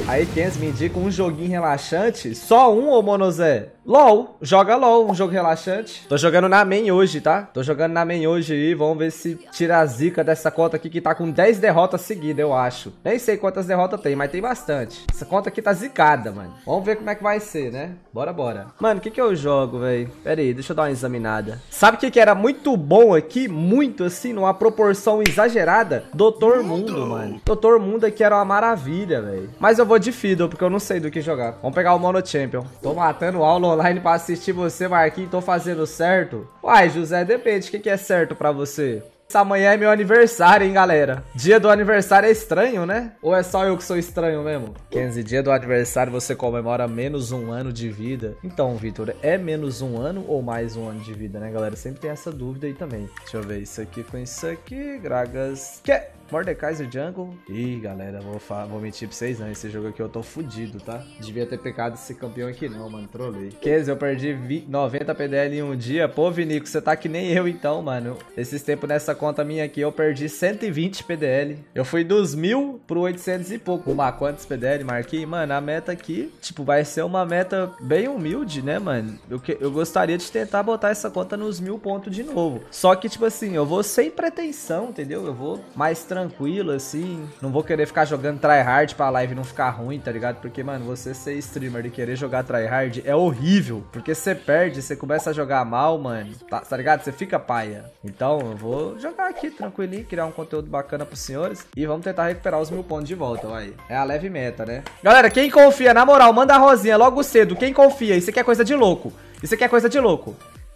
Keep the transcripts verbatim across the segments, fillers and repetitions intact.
Aí, Kenzie, me indica um joguinho relaxante. Só um, ô Monozé? LOL. Joga LOL, um jogo relaxante. Tô jogando na main hoje, tá? Tô jogando na main hoje aí. Vamos ver se tira a zica dessa conta aqui que tá com dez derrotas seguidas, eu acho. Nem sei quantas derrotas tem, mas tem bastante. Essa conta aqui tá zicada, mano. Vamos ver como é que vai ser, né? Bora, bora. Mano, o que que eu jogo, velho? Pera aí, deixa eu dar uma examinada. Sabe o que que era muito bom aqui? Muito, assim, numa proporção exagerada? doutor Mundo, mano. doutor Mundo aqui era uma maravilha, velho. Mas eu vou de Fiddle, porque eu não sei do que jogar. Vamos pegar o Mono Champion. Tô matando aula online pra assistir você, Marquinhos. Tô fazendo certo? Uai, José, depende. O que que é certo pra você? Amanhã é meu aniversário, hein, galera. Dia do aniversário é estranho, né? Ou é só eu que sou estranho mesmo? Kenzie, dia do aniversário você comemora menos um ano de vida. Então, Vitor, é menos um ano ou mais um ano de vida, né, galera? Sempre tem essa dúvida aí também. Deixa eu ver isso aqui com isso aqui. Gragas... Que? Mordekaiser Jungle. Ih, galera, vou, vou mentir pra vocês não. Esse jogo aqui eu tô fudido, tá? Devia ter pecado esse campeão aqui não, mano. Trolei. Kenzie, eu perdi noventa P D L em um dia. Pô, Vinico, você tá que nem eu então, mano. Esses tempos nessa conta minha aqui, eu perdi cento e vinte P D L. Eu fui dos mil pro oitocentos e pouco. Uma quantos P D L, Marquinhos? Mano, a meta aqui, tipo, vai ser uma meta bem humilde, né, mano? Eu, que, eu gostaria de tentar botar essa conta nos mil pontos de novo. Só que, tipo assim, eu vou sem pretensão, entendeu? Eu vou mais tranquilo, assim. Não vou querer ficar jogando tryhard pra live não ficar ruim, tá ligado? Porque, mano, você ser streamer e querer jogar tryhard é horrível. Porque você perde, você começa a jogar mal, mano. Tá, tá ligado? Você fica paia. Então, eu vou jogar aqui tranquilinho, criar um conteúdo bacana pros senhores. E vamos tentar recuperar os mil pontos de volta, vai. É a leve meta, né? Galera, quem confia, na moral, manda a rosinha logo cedo. Quem confia? Isso aqui é coisa de louco. Isso aqui é coisa de louco.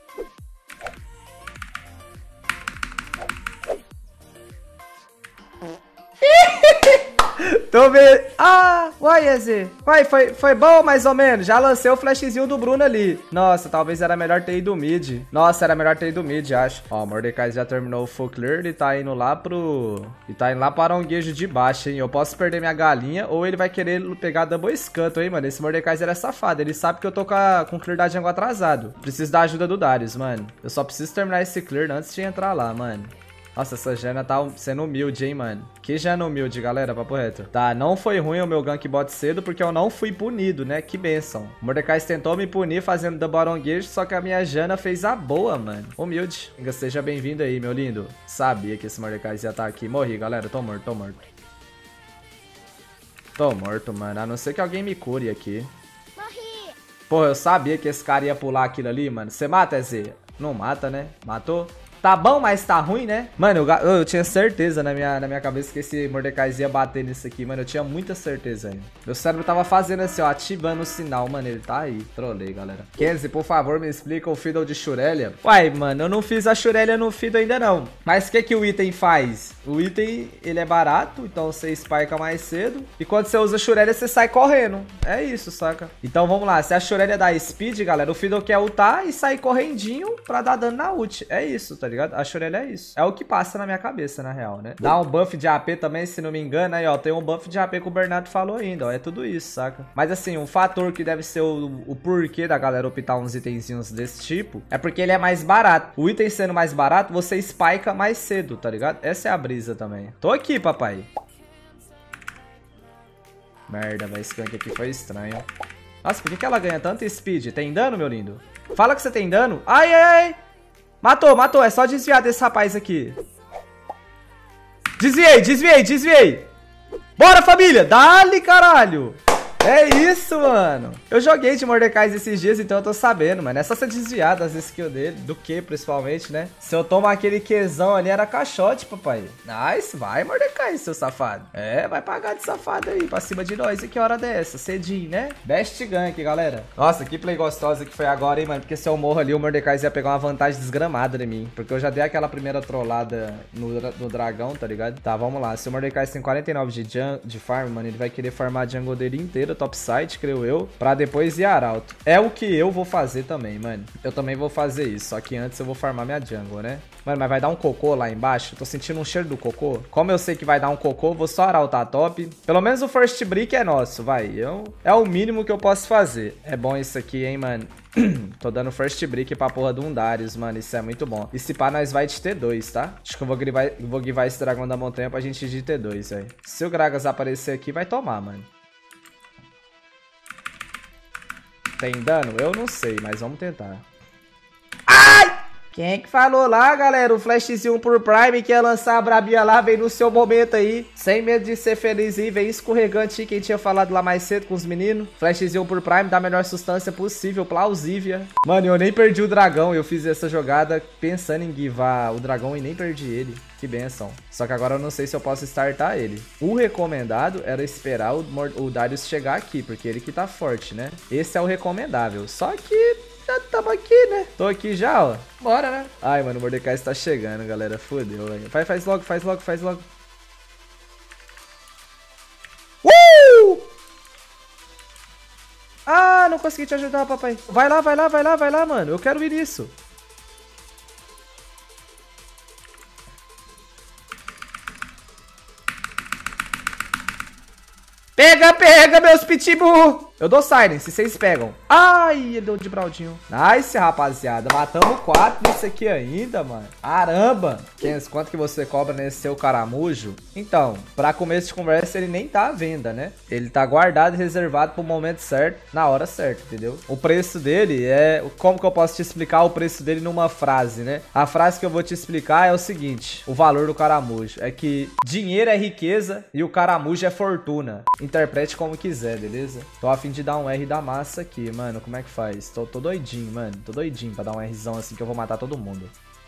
Tô vendo. Ah, uai, E Z. Uai, foi, foi bom mais ou menos. Já lancei o flashzinho do Bruno ali. Nossa, talvez era melhor ter ido mid. Nossa, era melhor ter ido mid, acho. Ó, o Mordecai já terminou o full clear e tá indo lá pro... E tá indo lá para um guejo de baixo, hein. Eu posso perder minha galinha ou ele vai querer pegar double scanto, hein, mano. Esse Mordecai era safado. Ele sabe que eu tô com, a, com o clear da jungle atrasado. Preciso da ajuda do Darius, mano. Eu só preciso terminar esse clear antes de entrar lá, mano. Nossa, essa Jana tá sendo humilde, hein, mano. Que Jana humilde, galera, papo reto. Tá, não foi ruim o meu gank bot cedo, porque eu não fui punido, né? Que benção. O Mordecai tentou me punir fazendo da Baron Gage, só que a minha Jana fez a boa, mano. Humilde. Seja bem-vindo aí, meu lindo. Sabia que esse Mordecai ia estar aqui. Morri, galera. Tô morto, tô morto. Tô morto, mano. A não ser que alguém me cure aqui. Morri. Pô, eu sabia que esse cara ia pular aquilo ali, mano. Você mata, E Z? Não mata, né? Matou? Tá bom, mas tá ruim, né? Mano, eu, eu, eu tinha certeza na minha, na minha cabeça que esse Mordecai ia bater nisso aqui, mano. Eu tinha muita certeza ainda. Meu cérebro tava fazendo assim, ó, ativando o sinal, mano. Ele tá aí. Trolei, galera. Kenzie, por favor, me explica o Fiddle de Shurelia. Uai, mano, eu não fiz a Shurelia no Fiddle ainda não. Mas o que que o item faz? O item, ele é barato, então você spike'a mais cedo. E quando você usa a Shurelia, você sai correndo. É isso, saca? Então vamos lá. Se a Shurelia dá speed, galera, o Fiddle quer ultar e sair correndinho pra dar dano na ult. É isso, tá ligado? A Shurelia é isso. É o que passa na minha cabeça, na real, né? Dá um buff de A P também, se não me engano. Aí, ó, tem um buff de A P que o Bernardo falou ainda, ó. É tudo isso, saca? Mas, assim, um fator que deve ser o, o porquê da galera optar uns itenzinhos desse tipo é porque ele é mais barato. O item sendo mais barato, você spike'a mais cedo, tá ligado? Essa é a brisa também. Tô aqui, papai. Merda, velho. Esse gank aqui foi estranho. Nossa, por que que ela ganha tanto speed? Tem dano, meu lindo? Fala que você tem dano. Ai, ai, ai. Matou, matou. É só desviar desse rapaz aqui. Desviei, desviei, desviei. Bora, família. Dá-lhe, caralho. É isso, mano. Eu joguei de Mordecai esses dias, então eu tô sabendo, mano. É só ser desviado das skills dele, do que principalmente, né? Se eu tomar aquele Qzão ali, era caixote, papai. Nice, vai, Mordecai, seu safado. É, vai pagar de safado aí, pra cima de nós. E que hora dessa? Cedinho, né? Best gank, galera. Nossa, que play gostosa que foi agora, hein, mano. Porque se eu morro ali, o Mordecai ia pegar uma vantagem desgramada em mim. Porque eu já dei aquela primeira trollada no, no dragão, tá ligado? Tá, vamos lá. Se o Mordecai tem quarenta e nove de, de farm, mano, ele vai querer farmar a jungle dele inteira, topside, creio eu, pra depois ir arauto. É o que eu vou fazer também, mano. Eu também vou fazer isso, só que antes eu vou farmar minha jungle, né? Mano, mas vai dar um cocô lá embaixo. Tô sentindo um cheiro do cocô. Como eu sei que vai dar um cocô, vou só arautar top. Pelo menos o first brick é nosso, vai. Eu, é o mínimo que eu posso fazer. É bom isso aqui, hein, mano. Tô dando first brick pra porra do um Darius, mano. Isso é muito bom. E se pá, nós vai de T dois, tá? Acho que eu vou givar, vou givar esse dragão da montanha pra gente ir de T dois, velho. Se o Gragas aparecer aqui, vai tomar, mano. Tem dano? Eu não sei, mas vamos tentar. Ai! Quem é que falou lá, galera? O flashzinho por Prime que ia lançar a brabinha lá, vem no seu momento aí. Sem medo de ser feliz aí, vem escorregante aí, quem tinha falado lá mais cedo com os meninos. Flashzinho por Prime da melhor substância possível, plausível. Mano, eu nem perdi o dragão, eu fiz essa jogada pensando em givar o dragão e nem perdi ele. Que benção. Só que agora eu não sei se eu posso startar ele. O recomendado era esperar o, o Darius chegar aqui, porque ele que tá forte, né? Esse é o recomendável. Só que... já tamo aqui, né? Tô aqui já, ó. Bora, né? Ai, mano, o Mordecai está chegando, galera. Fodeu, velho. Faz, faz logo, faz logo, faz logo. Uh! Ah, não consegui te ajudar, papai. Vai lá, vai lá, vai lá, vai lá, mano. Eu quero ir nisso. Pega, pega, meus pitbull! Eu dou silence, vocês pegam. Ai, ele deu de Braudinho. Nice, rapaziada. Matamos quatro nesse aqui ainda, mano. Caramba. Kenz, quanto que você cobra nesse seu caramujo? Então, pra começo de conversa, ele nem tá à venda, né? Ele tá guardado e reservado pro momento certo, na hora certa, entendeu? O preço dele é... Como que eu posso te explicar o preço dele numa frase, né? A frase que eu vou te explicar é o seguinte. O valor do caramujo é que dinheiro é riqueza e o caramujo é fortuna. Interprete como quiser, beleza? Tô a fim de dar um R da massa aqui, mano. Como é que faz? Tô, tô doidinho, mano. Tô doidinho pra dar um Rzão assim que eu vou matar todo mundo.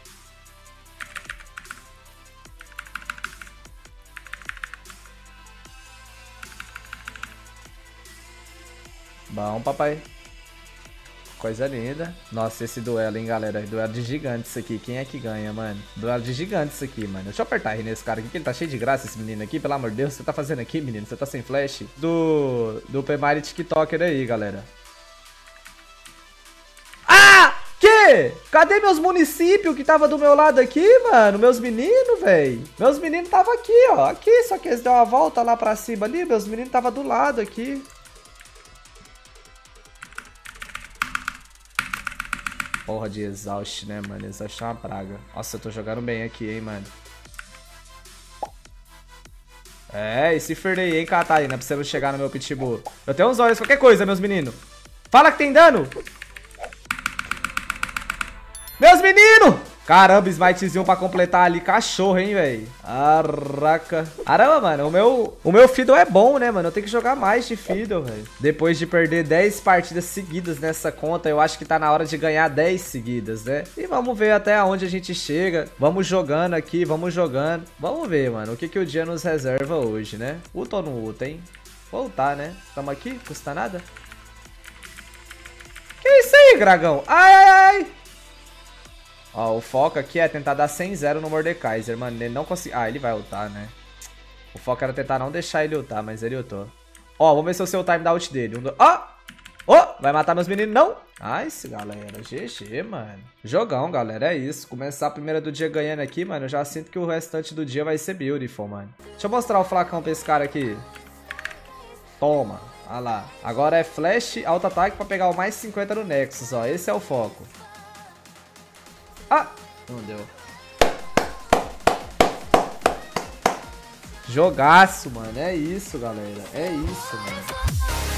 Bom, papai. Coisa linda. Nossa, esse duelo, hein, galera. Duelo de gigantes isso aqui. Quem é que ganha, mano? Duelo de gigantes isso aqui, mano. Deixa eu apertar R nesse cara aqui, que ele tá cheio de graça, esse menino aqui. Pelo amor de Deus, o que você tá fazendo aqui, menino? Você tá sem flash? Do... Do Pemari TikToker aí, galera. Ah! Que? Cadê meus municípios que tava do meu lado aqui, mano? Meus meninos, velho. Meus meninos tava aqui, ó. Aqui, só que eles deram uma volta lá pra cima ali. Meus meninos tava do lado aqui. Porra de exaust, né, mano? Exaust é uma praga. Nossa, eu tô jogando bem aqui, hein, mano. É, e se fernei, hein, Catarina, pra você não chegar no meu pitbull. Eu tenho uns olhos, qualquer coisa, meus meninos. Fala que tem dano. Meus meninos! Caramba, smitezinho pra completar ali. Cachorro, hein, velho. Caraca. Caramba, mano. O meu, o meu Fiddle é bom, né, mano? Eu tenho que jogar mais de Fiddle, velho. Depois de perder dez partidas seguidas nessa conta, eu acho que tá na hora de ganhar dez seguidas, né? E vamos ver até onde a gente chega. Vamos jogando aqui, vamos jogando. Vamos ver, mano, o que, que o dia nos reserva hoje, né? Uta ou não uta, hein? Voltar, né? Tamo aqui, custa nada. Que isso aí, dragão? Ai, ai, ai. Ó, o foco aqui é tentar dar cem a zero no Mordekaiser, mano. Ele não conseguiu... Ah, ele vai ultar, né? O foco era tentar não deixar ele ultar, mas ele ultou. Ó, vamos ver se eu sei o time da ult dele. Um, dois... Ó! Ó! Vai matar meus meninos, não? Nice, galera. G G, mano. Jogão, galera. É isso. Começar a primeira do dia ganhando aqui, mano. Eu já sinto que o restante do dia vai ser beautiful, mano. Deixa eu mostrar o flacão pra esse cara aqui. Toma. Olha lá. Agora é flash, auto-ataque pra pegar o mais cinquenta no Nexus, ó. Esse é o foco. Ah! Não deu. Jogaço, mano. É isso, galera. É isso, mano.